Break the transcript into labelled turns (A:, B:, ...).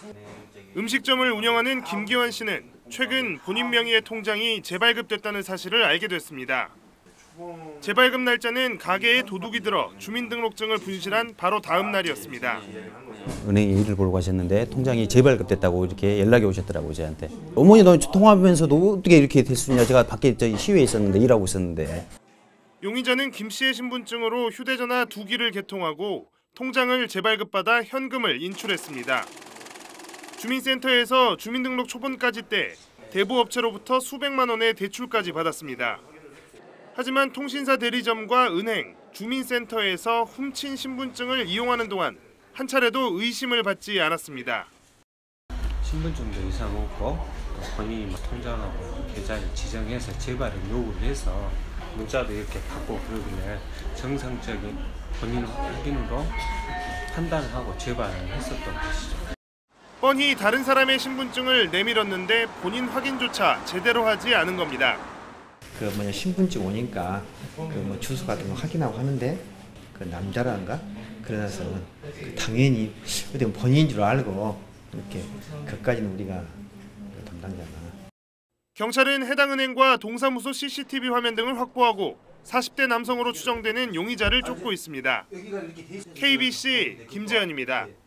A: 음식점을 운영하는 김기환 씨는 최근 본인 명의의 통장이 재발급됐다는 사실을 알게 됐습니다. 재발급 날짜는 가게에 도둑이 들어 주민등록증을 분실한 바로 다음 날이었습니다.
B: 은행에 일을 보러 가셨는데 통장이 재발급됐다고 이렇게 연락이 오셨더라고요, 저한테. 어머니 너 통화하면서도 어떻게 이렇게 될 수 있냐. 제가 밖에 시외에 있었는데 일하고 있었는데.
A: 용의자는 김 씨의 신분증으로 휴대전화 2기를 개통하고 통장을 재발급받아 현금을 인출했습니다. 주민센터에서 주민등록 초본까지 떼 대부업체로부터 수백만 원의 대출까지 받았습니다. 하지만 통신사 대리점과 은행, 주민센터에서 훔친 신분증을 이용하는 동안 한 차례도 의심을 받지 않았습니다.
C: 신분증도 이상 없고 본인이 통장하고 계좌를 지정해서 재발을 요구를 해서 문자도 이렇게 받고 그러길래 정상적인 본인 확인으로 판단을 하고 재발을 했었던 것이죠.
A: 뻔히 다른 사람의 신분증을 내밀었는데 본인 확인조차 제대로 하지 않은 겁니다.
D: 신분증 오니까 주소 같은 거 확인하고 하는데 그 남자란가 그래서 당연히 본인인 줄 알고 이렇게 그까지는 우리가 담당자가.
A: 경찰은 해당 은행과 동사무소 CCTV 화면 등을 확보하고 40대 남성으로 추정되는 용의자를 쫓고 있습니다. KBC 김재현입니다.